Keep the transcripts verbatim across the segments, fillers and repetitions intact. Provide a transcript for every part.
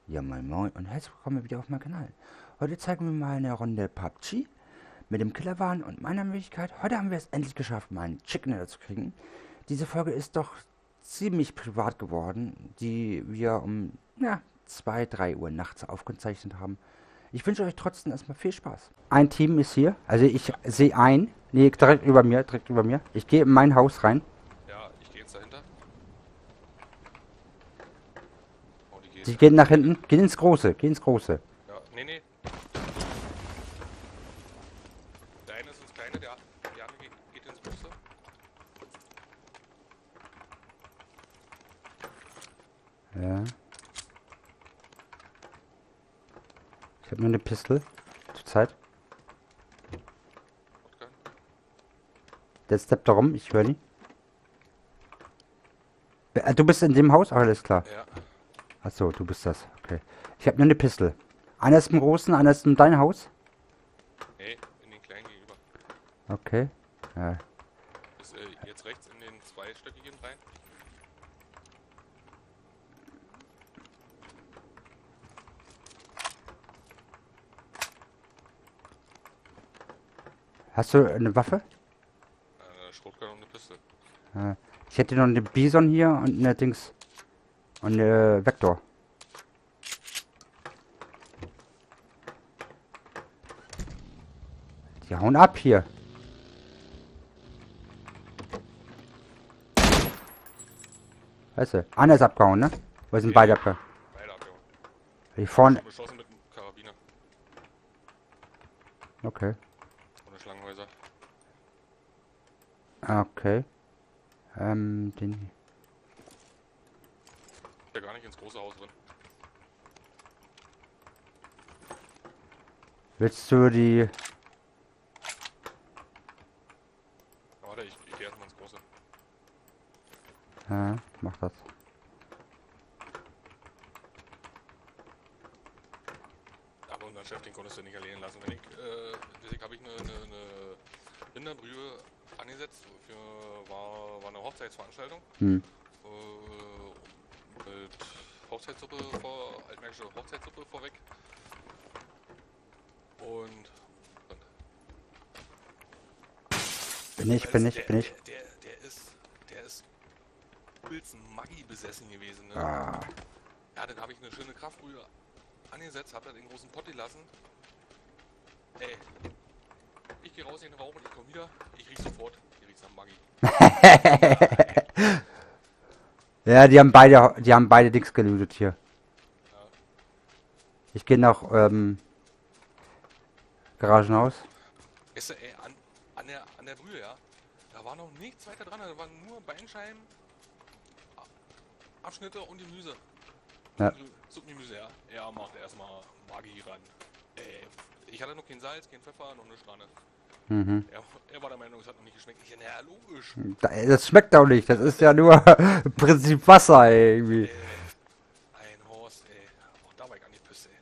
Ja, moin moin und herzlich willkommen wieder auf meinem Kanal. Heute zeigen wir mal eine Runde P U B G mit dem Killerwahn und meiner Möglichkeit. Heute haben wir es endlich geschafft, mal einen Chicken Dinner zu kriegen. Diese Folge ist doch ziemlich privat geworden, die wir um ja, zwei, drei Uhr nachts aufgezeichnet haben. Ich wünsche euch trotzdem erstmal viel Spaß. Ein Team ist hier, also ich sehe ein, nee, direkt über mir, direkt über mir. Ich gehe in mein Haus rein. Ja, ich gehe jetzt dahinter. Oh, die gehen. Sie gehen nach hinten, gehen ins Große, gehen ins Große. Ja, nee, nee. Der eine ist ins Kleine, der, der andere geht, geht ins Große. Ja. Ich habe nur eine Pistole zur Zeit. Shotgun. Der steppt da rum, ich höre ihn. Äh, Du bist in dem Haus? Ah, alles klar. Ja. Achso, du bist das. Okay. Ich habe nur eine Pistole. Einer ist im Großen, einer ist in dein Haus. Nee, in den Kleinen gegenüber. Okay. Ja. Ist äh, jetzt rechts in den zweistöckigen rein. Hast du eine Waffe? Eine Schrotgun und eine Pistole. Ja. Ich hätte noch eine Bison hier und eine Dings. Und eine Vektor. Die hauen ab hier. Weißt du, einer ist abgehauen, ne? Wo sind beide abgehauen? Beide abgehauen. Hier vorne. Schon beschossen mit einem Karabiner. Okay. Ohne Schlangenhäuser. Okay. Ähm, den. Ist ja gar nicht ins große Haus drin. Willst du die. Warte, ich, ich gehe erstmal ins große. Ja, mach das. Aber unseren Chef, den konntest du nicht erledigen lassen. Wenn ich, äh, deswegen habe ich eine, eine, eine Rinderbrühe angesetzt. Für, war, war eine Hochzeitsveranstaltung. Hm. Äh, mit Hochzeitssuppe vor, altmärkische Hochzeitssuppe vorweg. Und Bin ich, bin ich, der, bin ich. Der, der, der ist, der ist übelst Maggi besessen gewesen. Ne? Ah. Ja, dann habe ich eine schöne Kraftbrühe angesetzt, habe da den großen Pott gelassen. Ey, ich gehe raus in den Raum und ich komme wieder. Ich riech sofort, ich riech's nach Maggi. Ja, die haben beide, die haben beide nichts gelootet hier. Ja. Ich gehe nach ähm, Garagenhaus. Weißt du, ey, an, an, der, an der Brühe, ja, da war noch nichts weiter dran, da waren nur Beinscheiben, A- Abschnitte und Gemüse. Ja. Suppengemüse, ja. Er macht erstmal Maggi ran. Ey, ich hatte noch kein Salz, kein Pfeffer, noch nichts dran. Mhm. Er, er war der Meinung, es hat noch nicht geschmeckt. Ich, naja, logisch. Da- Das schmeckt auch nicht. Das ist ja nur im Prinzip Wasser ey, irgendwie. Ey, ein Horst, ey. Auch da war ich gar nicht pisst,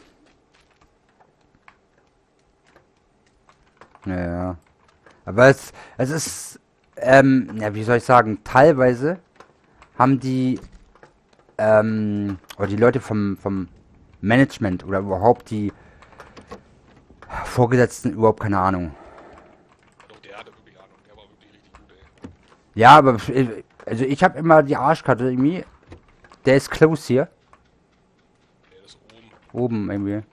ey. Ja, ja. Aber es, es ist, ähm, ja, wie soll ich sagen, teilweise haben die, ähm, oder die Leute vom, vom Management oder überhaupt die Vorgesetzten überhaupt keine Ahnung. Doch, der hatte wirklich Ahnung. Der war wirklich richtig gut, ey. Ja, aber, äh, also ich habe immer die Arschkarte irgendwie. Der ist close hier. Der ist oben. Oben irgendwie. Ja,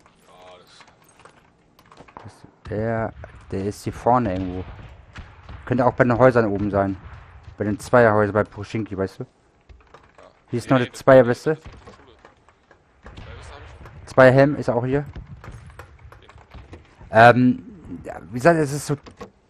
das. Der, der ist hier vorne irgendwo. Könnte auch bei den Häusern oben sein. Bei den Zweierhäusern, bei Puschinki, weißt du? Ja. Hier ist Nee, noch nee, eine das- Zweierweste. das ist in der Schule. Zweierweste hab ich schon. Zweierhelm ist auch hier. Ähm, ja, wie gesagt, es ist so,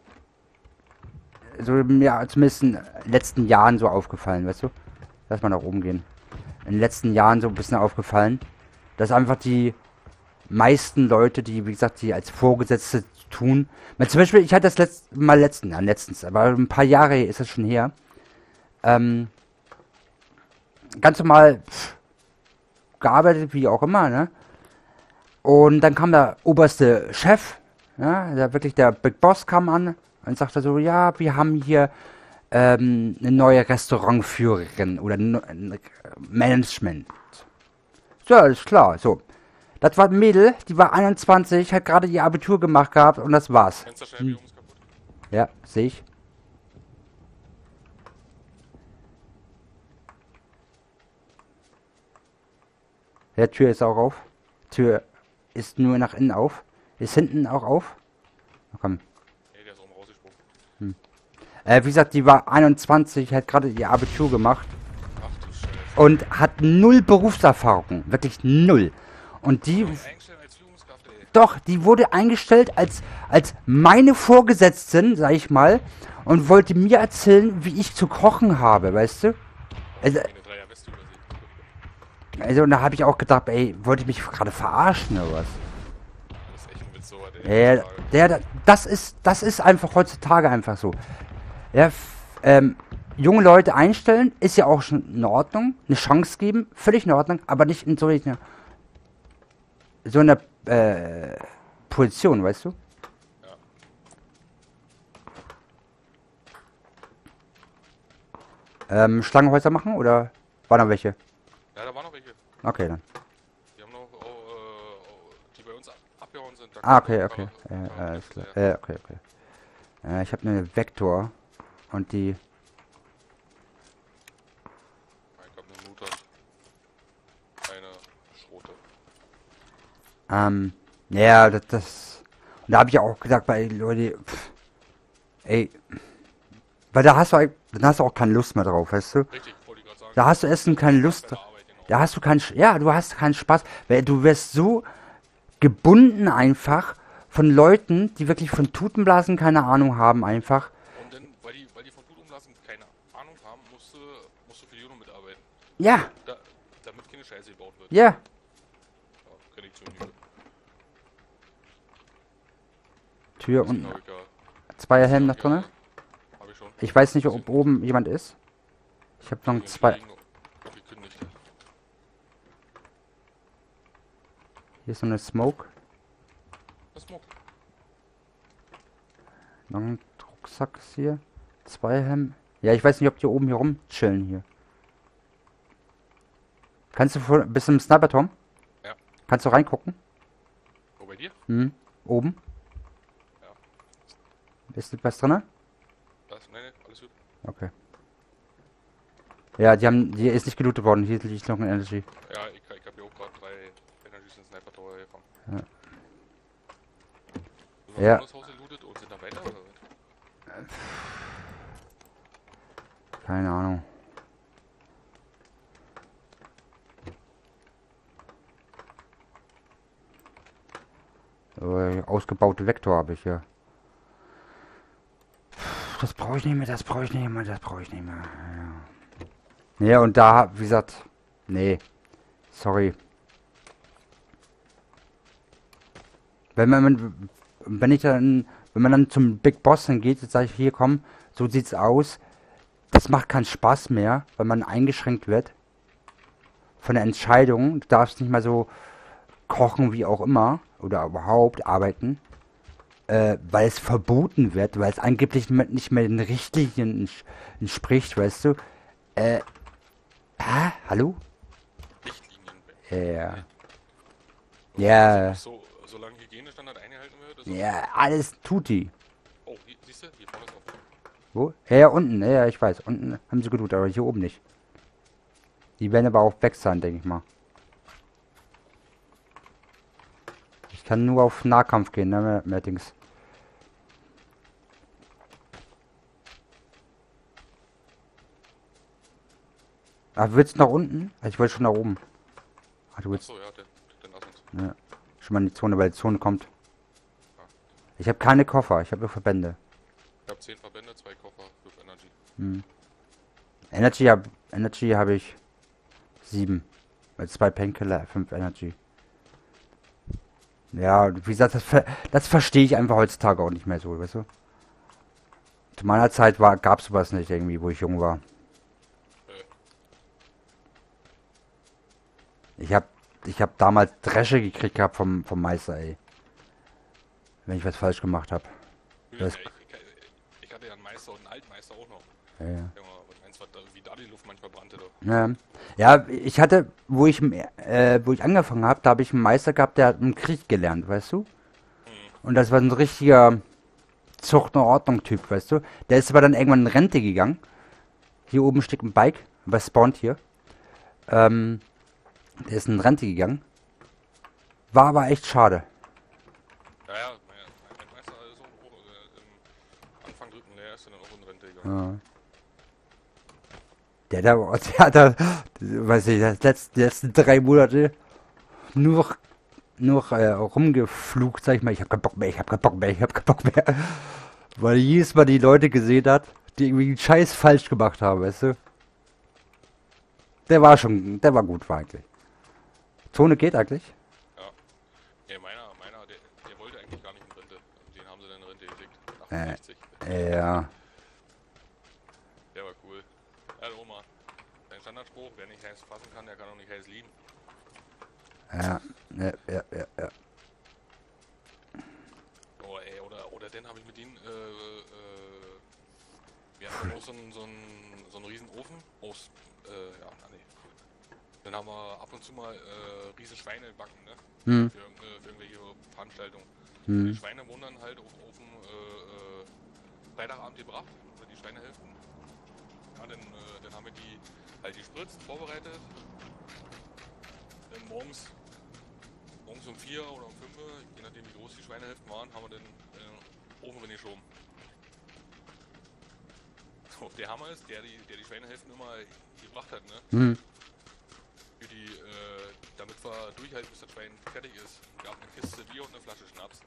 so mir zumindest in den letzten Jahren so aufgefallen, weißt du? Lass mal nach oben gehen. In den letzten Jahren so ein bisschen aufgefallen, dass einfach die meisten Leute, die, wie gesagt, die als Vorgesetzte tun. Weil zum Beispiel, ich hatte das letzte Mal letzten, ja, letztens, aber ein paar Jahre ist das schon her. Ähm, ganz normal pff, gearbeitet, wie auch immer, ne? Und dann kam der oberste Chef, ja, der wirklich der Big Boss kam an und sagte so, ja, wir haben hier ähm, eine neue Restaurantführerin oder Management. Ja, ist klar. So. Das war ein Mädel, die war einundzwanzig, hat gerade ihr Abitur gemacht gehabt und das war's. Fenster schnell, hm. Jungs, kaputt. Ja, sehe ich. Ja, Tür ist auch auf. Tür ist nur nach innen auf. Ist hinten auch auf. Na komm. Nee, der ist oben rausgesprungen. Hm. Äh, wie gesagt, die war einundzwanzig, hat gerade ihr Abitur gemacht. Ach du Scheiße. Und hat null Berufserfahrung. Wirklich null. Und die... Einstellen als Führungskraft, ey. Doch, die wurde eingestellt als, als meine Vorgesetzten, sag ich mal. Und wollte mir erzählen, wie ich zu kochen habe, weißt du? Also, Eine Dreier Weste übersehen. also und da habe ich auch gedacht, ey, wollte ich mich gerade verarschen oder was? Das ist echt ein Witz, so was, ey. Ja, der, der, das ist, das ist einfach heutzutage einfach so. Ja, f- ähm, junge Leute einstellen, ist ja auch schon in Ordnung. Eine Chance geben, völlig in Ordnung, aber nicht in so einer, so einer äh, Position, weißt du? Ja. Ähm, Schlangenhäuser machen oder war noch welche? Ja, da waren noch welche. Okay, dann. Die haben noch, oh, äh, die bei uns ab abgehauen sind. Da Ah, kommt okay, noch okay. Karre- Äh, Karre- alles klar. ja. Äh, okay, okay. Äh, ich habe eine Vektor und die. Ich hab eine Mutter. Eine Schrote. Ähm, ja, das, das. Und da habe ich auch gesagt, weil Leute, pff, ey, weil da hast du, eigentlich- dann hast du auch keine Lust mehr drauf, weißt du? Richtig, wollte ich gerade sagen. Da hast du Essen keine Lust. Bei der Arbeit, genau. Da hast du keinen, Sch- ja, du hast keinen Spaß, weil du wirst so gebunden einfach von Leuten, die wirklich von Tutenblasen keine Ahnung haben, einfach. Und dann, weil die, weil die von Blut umlassen keine Ahnung haben, musst du, musst du für die UNO mitarbeiten. Ja, Da, damit keine Scheiße gebaut wird. ja. Ja, kenn ich zu Genüge. Tür Deswegen unten. hab ich ja- Zweierhelm noch drin. Hab ich schon. Ich weiß nicht, ob oben jemand ist. Ich habe noch Deswegen zwei. liegen Gekündigt. Hier ist so eine Smoke. Was Smoke? Noch ein Rucksack ist hier. Zwei Helm. Ja, ich weiß nicht, ob die oben hier rum chillen hier. Kannst du vor, bist du im Sniper, Tom? Ja. Kannst du reingucken? Wo bei dir? Hm. Oben. Ja. Ist was drin? Das? Nee, nee, alles gut. Okay. Ja, die haben, hier ist nicht gelootet worden. Hier liegt noch ein Energy. Ja, ich, ich hab hier auch gerade drei Energies in Sniper Tower gefangen. Ja. Sind wir Ja. das Haus gelootet und sind da weiter oder was? Keine Ahnung. Äh, ausgebaute Vektor habe ich hier. Das brauche ich nicht mehr, das brauche ich nicht mehr, das brauche ich nicht mehr. Ja. Ja, und da, wie gesagt, nee. Sorry. Wenn man, wenn ich dann, wenn man dann zum Big Boss dann geht, jetzt sage ich, hier komm, so sieht's aus. Das macht keinen Spaß mehr, weil man eingeschränkt wird. Von der Entscheidung. Du darfst nicht mal so kochen wie auch immer. Oder überhaupt arbeiten. Äh, weil es verboten wird, weil es angeblich mit- nicht mehr den Richtlinien ents- entspricht, weißt du. Äh, hä? Hallo? Richtlinien. Ja. Und Ja. So, solange Hygienestandard eingehalten wird, ist Ja, alles tut die. Oh, hier, siehst du? Hier vorne ist offen. Wo? Ja, ja, unten, ja, ja, ich weiß. Unten haben sie gelootet, aber hier oben nicht. Die werden aber auch weg sein, denke ich mal. Ich kann nur auf Nahkampf gehen, ne, mehr, mehr Dings. Ah, willst du nach unten? Ich wollte schon nach oben. Ah, du willst Achso, ja, dann, dann lass uns. ja, schon mal in die Zone, weil die Zone kommt. Ich habe keine Koffer, ich habe nur Verbände. Ich hab zehn Verbände, zwei Koffer, fünf Energy. Hm. Energy habe Energy habe ich sieben. Weil zwei Painkiller, fünf Energy. Ja, wie gesagt, das, ver das verstehe ich einfach heutzutage auch nicht mehr so, weißt du? Zu meiner Zeit war gab's sowas nicht irgendwie, wo ich jung war. Ich hab ich hab damals Dresche gekriegt gehabt vom vom Meister, ey. Wenn ich was falsch gemacht habe. Ja, Das- ich, ich, ich hatte ja einen Meister und einen Altmeister auch noch. Ja, ja. Junge, was meinst du, was da, wie da die Luft manchmal brannte, doch. Ja, ja, ich hatte, wo ich, im- äh, wo ich angefangen habe, da habe ich einen Meister gehabt, der hat im Krieg gelernt, weißt du? Hm. Und das war ein richtiger Zucht- und Ordnung-Typ, weißt du? Der ist aber dann irgendwann in Rente gegangen. Hier oben steht ein Bike, was spawnt hier. Ähm, der ist in Rente gegangen. War aber echt schade. Ja, ja, mein, mein, mein Meister ist auch, auch äh, im Anfang dritten Lehr ist er dann auch in Rente gegangen. Ja. Der, der, der hat da, weiß ich, das letzte, die letzten drei Monate nur, nur äh, rumgeflucht, sag ich mal. Ich hab keinen Bock mehr, ich hab keinen Bock mehr, ich hab keinen Bock mehr. Weil jedes Mal die Leute gesehen hat, die irgendwie einen Scheiß falsch gemacht haben, weißt du? Der war schon, der war gut, war eigentlich. Zone geht eigentlich? Ja. Ja, meiner, meiner, der, der wollte eigentlich gar nicht in Rente. Also den haben sie dann in Rente geschickt. Äh, achtundsechzig. ja. Der war cool. Ja, Oma. Dein Standardspruch, wer nicht heiß fassen kann, der kann auch nicht heiß lieben. Ja, ja, ja, ja, ja. Oh, ey, oder, oder dann habe ich mit ihnen, äh, äh, wir hatten auch so einen, so einen, so einen riesen Ofen aus, äh, ja, na, nee. Dann haben wir ab und zu mal, äh, riesen Schweine gebacken, ne? Hm, Für, irgende, für irgendwelche Veranstaltungen. Die hm, Schweine wurden dann halt auf, auf dem, äh, äh, Freitagabend gebracht, oder die Schweinehälften. Ja, dann, äh, dann haben wir die, halt gespritzt, vorbereitet. Dann morgens, morgens um vier oder um fünf, je nachdem wie groß die Schweinehälften waren, haben wir den äh, Ofen reingeschoben. So, der Hammer ist, der die, der die Schweinehälften immer gebracht hat, ne? hm. Für die, äh, damit wir durchhalten, bis das Schwein fertig ist. Gab eine Kiste Bier und eine Flasche Schnaps.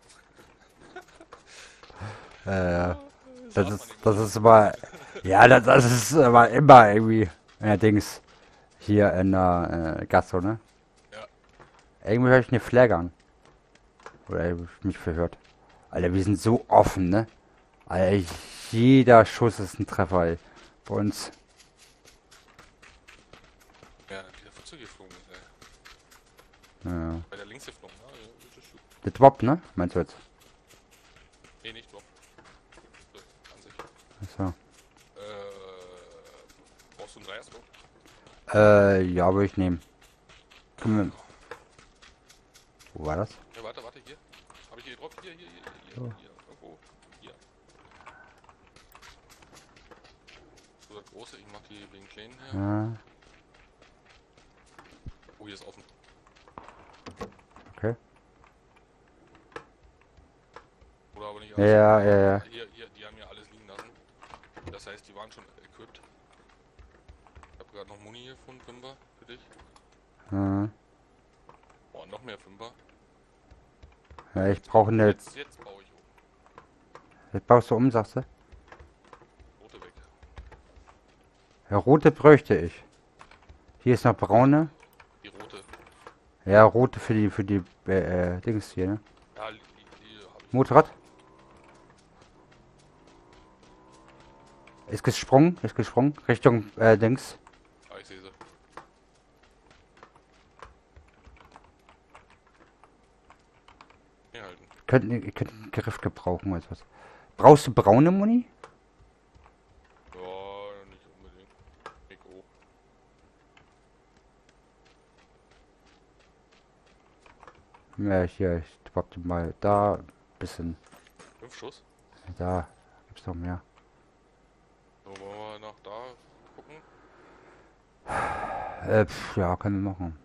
Äh, Saß das man ist, im das Ofen. ist immer, ja, das, das ist aber immer irgendwie, allerdings, hier in der äh, Gasso, ne? Ja. Irgendwie höre ich eine Flagge an. Oder hab ich mich verhört. Alter, wir sind so offen, ne? Alter, jeder Schuss ist ein Treffer, ey. Bei uns. Ja, wieder Futze geflogen ist, ey. Ja. Bei der links geflogen, ne? Also, das ist gut. Der Drop, ne? Meinst du jetzt? Nee, nicht Drop. So, an sich. Achso. Äh, brauchst du einen Dreierscope? Äh, ja, würde ich nehmen. Können wir, wo war das? Ja, warte, warte, hier. Hab ich hier gedroppt? Hier, hier, hier, hier, So. hier, irgendwo. Hier. So, das große, ich mach die den kleinen hier. Ja, Oh, hier ist offen. okay. Oder aber nicht Ja, alles. ja, ja, ja. Hier, hier, die haben ja alles liegen lassen. Das heißt, die waren schon equipped. Ich hab gerade noch Muni hier von Fünfer für dich. Ja, Oh, noch mehr Fünfer. ja ich brauche eine. Jetzt, jetzt baue ich um. Jetzt baust du um, sagst du? Rote weg. Ja, rote bräuchte ich. Hier ist noch braune. Die rote. Ja, rote für die, für die, äh, äh, Dings hier, ne? Ja, die, die, die hab ich. Motorrad. Ist gesprungen, ist gesprungen. Richtung, äh, Dings. Ah, ich sehe sie. Hier halten. Könnten, ihr könnt einen Griff gebrauchen, oder was. Brauchst du braune Muni? Ja, nicht unbedingt. Weg hoch. Ja, hier, ich warte mal. Da, bisschen. Fünf Schuss. Da gibt's noch mehr. So, wollen wir nach da gucken? Äh, pf, ja, können wir machen.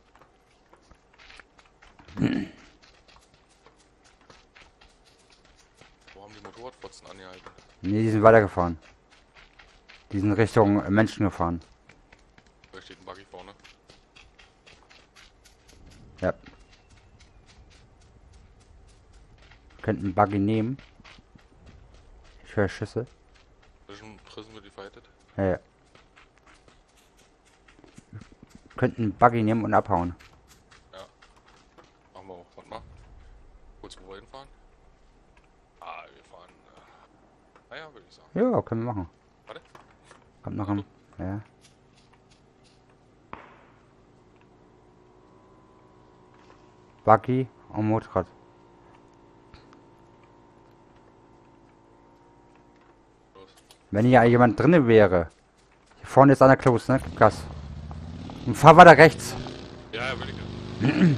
Wo haben die Motorradfotzen angehalten? Ne, die sind weitergefahren. Die sind Richtung äh, Menschen gefahren. Da steht ein Buggy vorne. Ja. Könnten einen Buggy nehmen. Ich höre Schüsse. Zwischen Prison wird die fightet. Ja, ja. Könnten einen Buggy nehmen und abhauen. Ja. Machen wir auch. Warte mal. Kurz wo wir hinfahren. Ah, wir fahren. Äh, naja, würde ich sagen. Ja, können wir machen. Warte. Kommt noch ein. Ja. Buggy und Motorrad. Los. Wenn hier jemand drinne wäre. Hier vorne ist einer close, ne? Gib Gas. Und fahr weiter rechts. Ja, ja, will ich ja.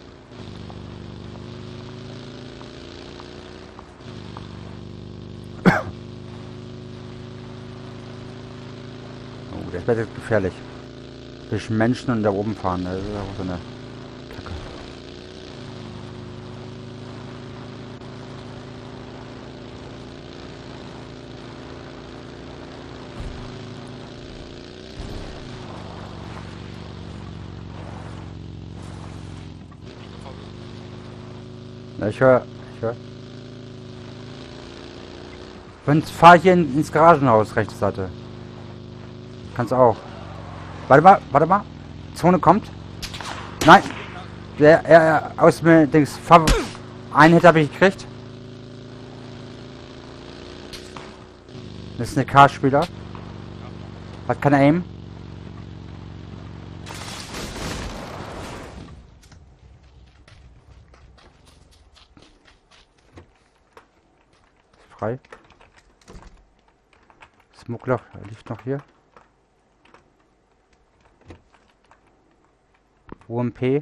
Oh, das wird jetzt gefährlich. Zwischen Menschen und da oben fahren. Das ist auch so eine Kacke. Ja, ich höre. Ich höre. Sonst fahr ich hier in, ins Garagenhaus, rechte Seite. Kannst auch. Warte mal, warte mal. Zone kommt. Nein. Der, er, er, aus dem Dings. Fahr, einen Hit habe ich gekriegt. Das ist eine K-Spieler. Hat keine Aim. Frei. Smuggler liegt noch hier. U M P.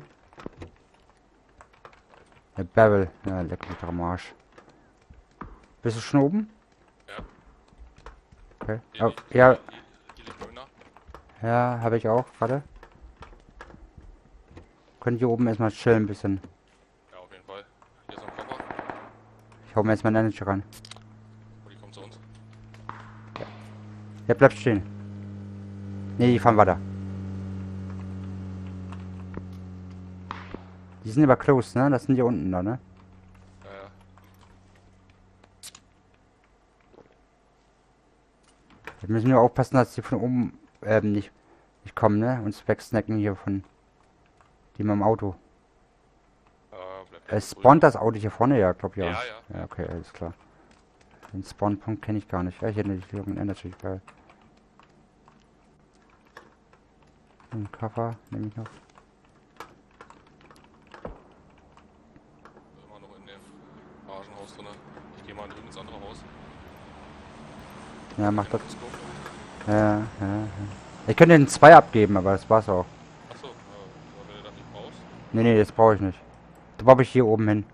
Der Barrel. Ja, leck mich doch am Arsch. Bist du schon oben? Ja. Okay. Hier Oh, liegt- ja, hier- hier liegt Döner. ja, habe ich auch gerade. Können hier oben erstmal chillen ein bisschen. Ja, auf jeden Fall. Hier ist noch ein Koffer. Ich hau mir jetzt meinen Energy ran. Oh, die kommt zu uns. Der bleibt stehen. Ne, die fahren weiter. Die sind aber close, ne? Das sind die unten da, ne? Ja, ja. Wir müssen nur aufpassen, dass die von oben ähm, nicht, nicht kommen, ne? Uns wegsnacken hier von dem am Auto. Äh, bleibt Äh, jetzt spawnt das Auto hier vorne? Ja, glaub ja. Ja, ja. Ja, okay, alles klar. Den Spawnpunkt kenne ich gar nicht. Ja, hier eine Energy, geil. Ein Cover nehme ich noch. immer noch in dem Garagenhaus drin. Ich gehe mal drüben ins andere Haus. Ja, mach das. Scope. Ja, ja, ja. Ich könnte den zwei abgeben, aber das war's auch. Achso, äh, wenn du das nicht brauchst. Nee, nee, das brauche ich nicht. Da brauche ich hier oben hin.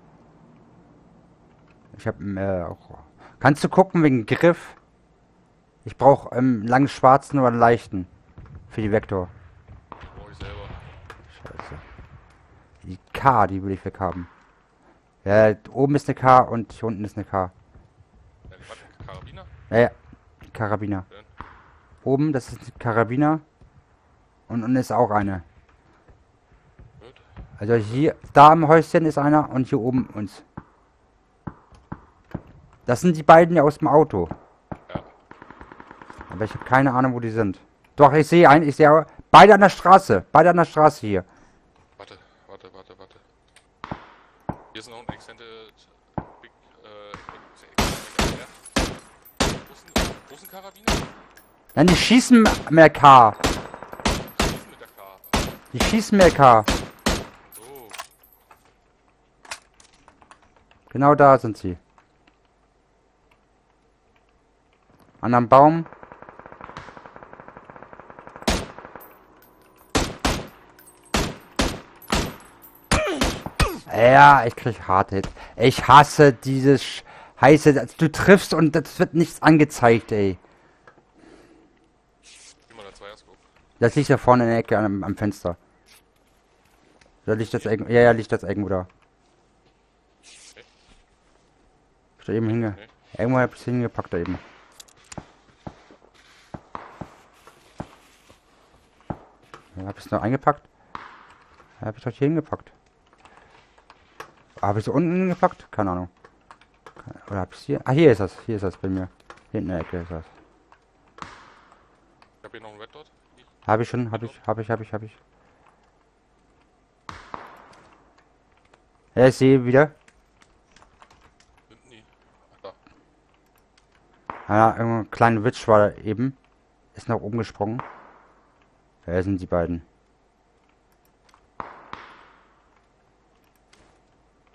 Ich habe äh, auch. Kannst du gucken wegen Griff? Ich brauche ähm, langen schwarzen oder einen leichten. Für die Vektor. Die brauche ich selber. Scheiße. Die K, die will ich weghaben. Ja, oben ist eine K und hier unten ist eine K. Ja, was? Karabiner? Ja, ja. Karabiner. Schön. Oben, das ist ein Karabiner. Und unten ist auch eine. Gut. Also hier, da im Häuschen ist einer und hier oben uns. Das sind die beiden ja aus dem Auto. Ja. Aber ich habe keine Ahnung, wo die sind. Doch, ich sehe einen, ich sehe auch- beide an der Straße. Beide an der Straße hier. Warte, warte, warte, warte. Hier ist noch ein Extended Big, äh, Ex- Extended, ja. Wo ist ein, wo ist ein Karabiner? Nein, die schießen mit der K. Schießen mit der K. Die schießen mit der K. So. Genau da sind sie. An einem Baum. Ja, ich krieg harte Hits. Ich hasse dieses sch- heiße. Du triffst und das wird nichts angezeigt, ey. Wie mal der Zweierscope. Das liegt da vorne in der Ecke am, am Fenster. Da liegt das irgendwo. Ja, ja, liegt das irgendwo da. Hab ich da eben hinge. Nee. Irgendwo hab ich es hingepackt da eben. Ja, hab ich es noch eingepackt? Ja, hab ich doch hier hingepackt. Habe ich es unten hingepackt? Keine Ahnung. Oder hab ich es hier? Ah, hier ist das. Hier ist das bei mir. Hier in der Ecke ist das. Ich hab hier noch einen Red Dot. Ich, Habe ich schon, habe ich, habe ich, habe ich, habe ich. Ja, ich sehe wieder. hinten die. Ach da. Ja, ein kleiner Witch war da eben. Ist nach oben gesprungen. Wer sind die beiden?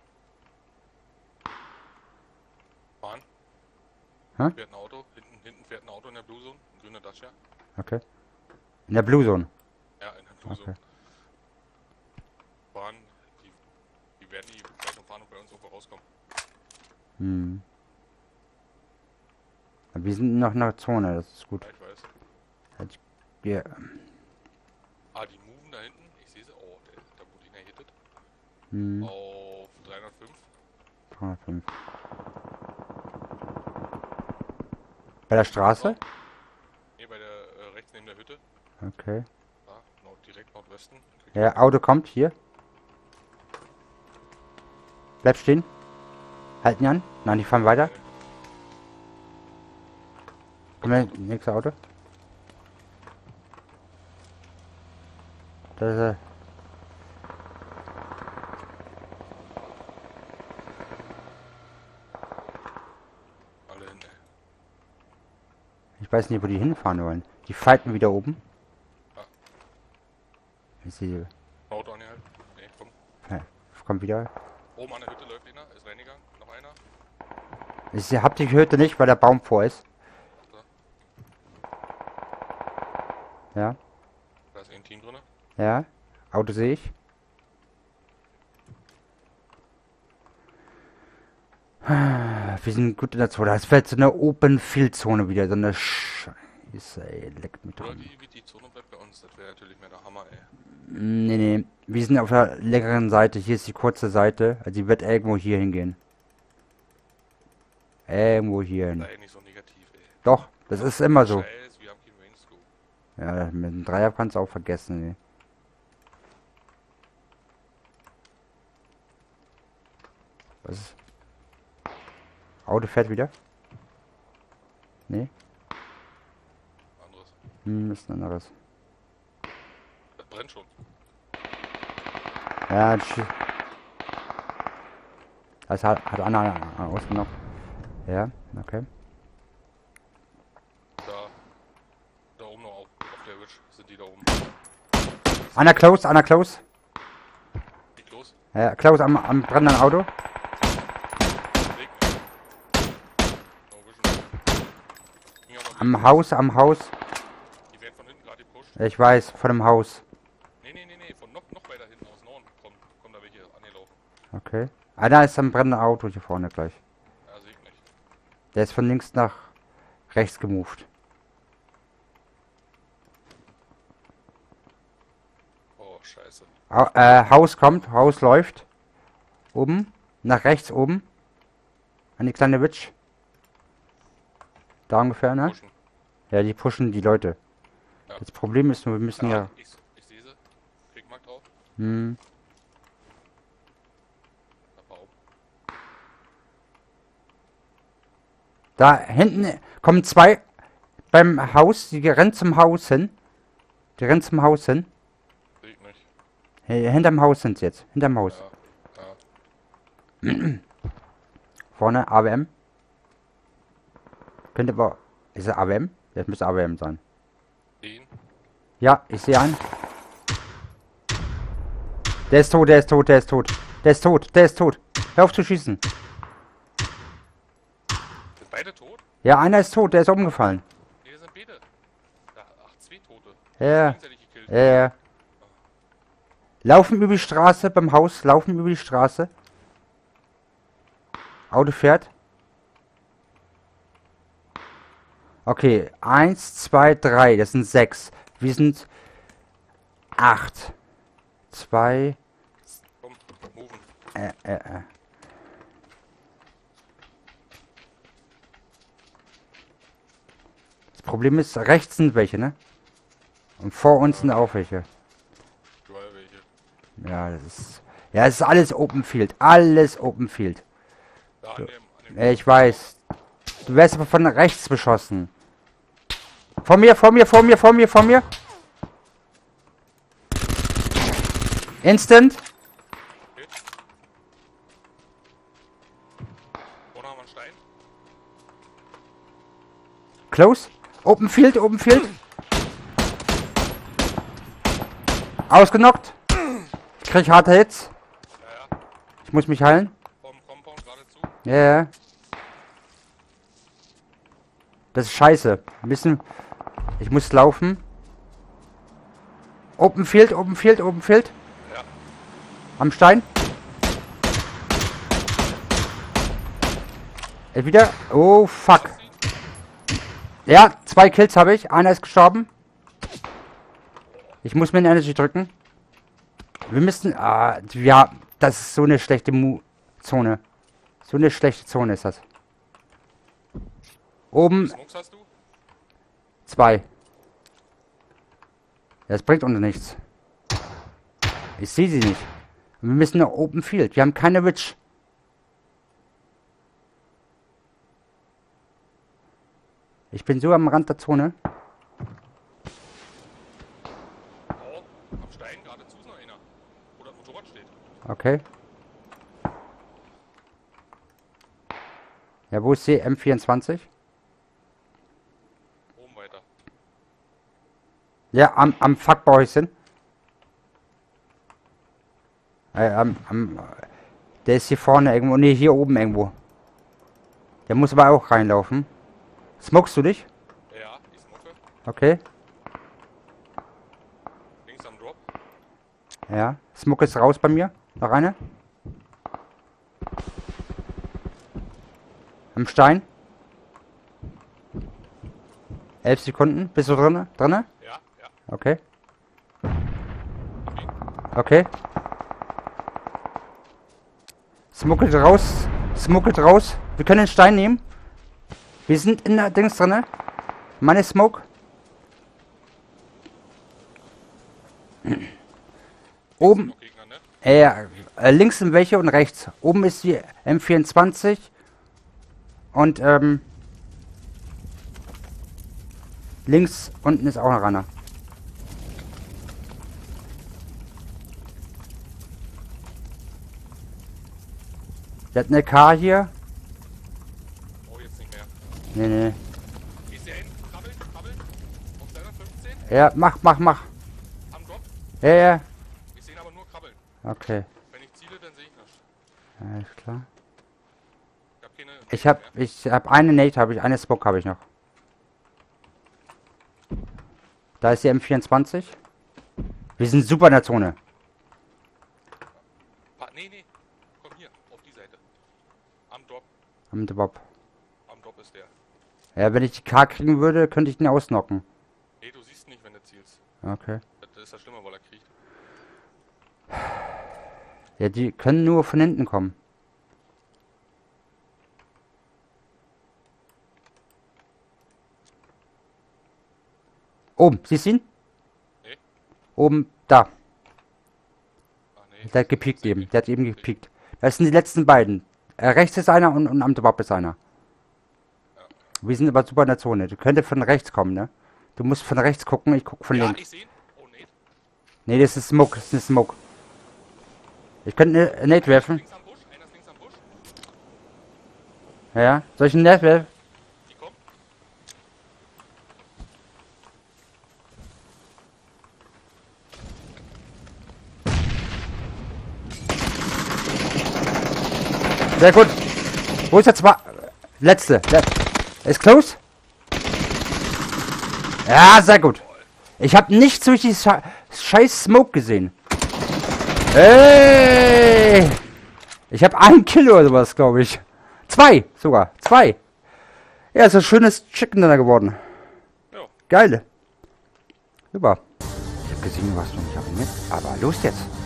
Fahren. Hä? Fährt ein Auto. Hinten, hinten fährt Dacia. Okay. In der Blue Zone. Ja, in der Blue Zone. Okay. Fahren, die, die werden die gleich noch fahren und bei uns irgendwo rauskommen. Hm. Wir sind noch in der Zone, das ist gut. Ja, ich weiß. Halt, wir, Ah, die moven da hinten. Ich sehe sie. Oh, der, da wurde ich gehittet. hm, Auf dreihundertfünf. dreihundertfünf. Bei der Straße? Ne, bei der äh, rechts neben der Hütte. Okay. Da, nord, direkt Nordwesten. Ja, Auto kommt hier. Bleib stehen. Halten ihn an. Nein, die fahren weiter. Komm her, nächste Auto. Das ist, äh Alle hin, ey. ich weiß nicht, wo die hinfahren wollen. Die fighten wieder oben. Ja. Ich sehe. Auto angehalten. Ne, komm. Ja, kommt wieder. Oben an der Hütte läuft einer. Ist reingegangen. Noch einer. Ich seh- hab die Hütte nicht, weil der Baum vor ist. Ja, Da ist eh ein Team drin. ja. Auto sehe ich. Wir sind gut in der Zone. Das wird so eine Open Field Zone wieder. So eine Scheiße, ey. Leckt mit Oder drin. die, wie die Zone bleibt bei uns. Das wäre natürlich mehr der Hammer, ey. Nee, nee. Wir sind auf der längeren Seite. Hier ist die kurze Seite. Also die wird irgendwo hier hingehen. Irgendwo hier hin. Sei nicht so negativ, ey. Doch, das ist immer so. Scheiß, wir haben kein Range Scope. Ja, mit dem Dreier kannst du auch vergessen, ey. Was ist? Auto fährt wieder? Nee? Anderes. Hm, ist ein anderes. Das brennt schon. Ja, das schie- das hat, hat einer ausgenommen. Ja, okay. Da. Da oben noch auf, auf der Ridge sind die da oben. Einer close, einer close. Geht los. Ja, close am, am brennenden Auto. Weg. No Vision. Ging aber Am weg. Haus, am Haus. Die werden von hinten gerade gepusht. Ich weiß, vor dem Haus. Nee, nee, nee, nee. Von noch, noch weiter hinten aus Norden kommen, kommen da welche angelaufen. Okay. Einer ist am brennenden Auto hier vorne gleich. Ja, sehe ich nicht. Der ist von links nach rechts gemoved. Oh, scheiße. Au, äh, Haus kommt, Haus läuft. Oben, nach rechts oben. An die kleine Witch. Da ungefähr, ne? Pushen. Ja, die pushen die Leute. Ja. Das Problem ist nur, wir müssen Ja, ja... ich, ich sehe sie. Krieg Mark drauf. Hm, Der Baum. da hinten kommen zwei beim Haus, die rennen zum Haus hin. Die rennen zum Haus hin. Sehe ich nicht. Hey, hinterm Haus sind sie jetzt. Hinterm Haus. Ja, ja. Vorne A W M. Könnte aber... Ist er A W M? Das müsste A W M sein. Den. Ja, ich sehe einen. Der ist tot, der ist tot, der ist tot. Der ist tot, der ist tot. Hör auf zu schießen. Sind beide tot? Ja, einer ist tot, der ist umgefallen. Nee, das sind beide. Da, ach, zwei Tote. Ja, Gegenseitig gekillt. ja, ja. Laufen über die Straße beim Haus, laufen über die Straße. Auto fährt. Okay, eins, zwei, drei, das sind sechs. Wir sind acht. Zwei, Komm, moven. äh, äh, äh. Das Problem ist, rechts sind welche, ne? Und vor uns sind auch welche. Überall welche. Ja, das ist... Ja, es ist alles Open Field. Alles Open Field. Da an dem, an dem Ja, ich weiß. Du wirst aber von rechts beschossen. Vor mir, vor mir, vor mir, vor mir, vor mir. Instant. Okay. Vorne haben wir einen Stein. Close. Open Field, Open Field. Ausgenockt. Ich krieg harte Hits. Ja, ja. Ich muss mich heilen. Vom Compound geradezu. Ja, ja. Das ist scheiße. Wir müssen... Ich muss laufen. Open Field, Open Field, Open Field. Ja. Am Stein. Äh, wieder. Oh, fuck. Ja, zwei Kills habe ich. Einer ist gestorben. Ich muss mir eine Energy drücken. Wir müssen... Ah, ja, das ist so eine schlechte Mu Zone. So eine schlechte Zone ist das. Oben... Smokes hast du? Zwei. Das bringt uns nichts. Ich sehe sie nicht. Wir müssen nach Open Field. Wir haben keine Witch. Ich bin so am Rand der Zone. Oh, am Stein geradezu ist noch einer. Wo das Motorrad steht. Okay. Ja, wo ist die M vierundzwanzig? Oben weiter. Ja, am, am Fuckbauhäuschen. Äh, am, am, der ist hier vorne irgendwo. Ne, hier oben irgendwo. Der muss aber auch reinlaufen. Smokest du dich? Ja, ich smoke. Okay. Links am Drop. Ja. Smoke ist raus bei mir. Noch eine. Am Stein. Elf Sekunden. Bist du drinne? Drinne? Ja, ja. Okay. Okay. Smuggelt raus. Smuggelt raus. Wir können den Stein nehmen. Wir sind in der Dings drinne. Meine Smoke. Oben. Noch Gegner, ne? Äh, äh, links sind welche und rechts. Oben ist die M vierundzwanzig. Und ähm. links unten ist auch noch einer. Der hat eine K hier. Oh, jetzt nicht mehr. Nee, nee. Ist der hinten? Krabbeln, krabbeln. Auf zweihundertfünfzehn. Ja, mach, mach, mach. Am Drop. Ja, ja. Ich sehe ihn aber nur krabbeln. Okay. Wenn ich ziele, dann sehe ich nichts. Alles klar. Ich hab keine... Ich hab, ich hab eine Nate, habe ich, eine Smoke habe ich noch. Da ist die M vierundzwanzig. Wir sind super in der Zone. Pa nee, nee. Komm hier, auf die Seite. Am Drop. Am Bob. Am Drop ist der. Ja, wenn ich die K kriegen würde, könnte ich ihn ausnocken. Nee, du siehst nicht, wenn du zielst. Okay. Das ist ja schlimmer, weil er kriegt. Ja, die können nur von hinten kommen. Oben, siehst du ihn? Nee. Oben, da. Ach nee. Der hat gepiekt eben. Der hat eben gepiekt. Das sind die letzten beiden. Äh, rechts ist einer und, und am Bob ist einer. Ja. Wir sind aber super in der Zone. Du könntest von rechts kommen, ne? Du musst von rechts gucken, ich guck von Ja, links. ich sehe ihn. Oh, nee. Nee, das ist Smoke, das ist Smoke. Ich könnte eine Nate werfen. Links am Busch, einer ist links am Busch. Ja, soll ich einen Nate werfen? Die kommen. Sehr gut. Wo ist der zwei? Letzte. Le ist close? Ja, sehr gut. Ich habe nichts durch die Sche scheiß Smoke gesehen. Ey! Ich habe ein Kill oder sowas, glaube ich. Zwei sogar. Zwei. Ja, ist ein schönes Chicken Dinner geworden. Ja. Geil. Super. Ich habe gesehen, du hast noch nicht abonniert. Aber los jetzt.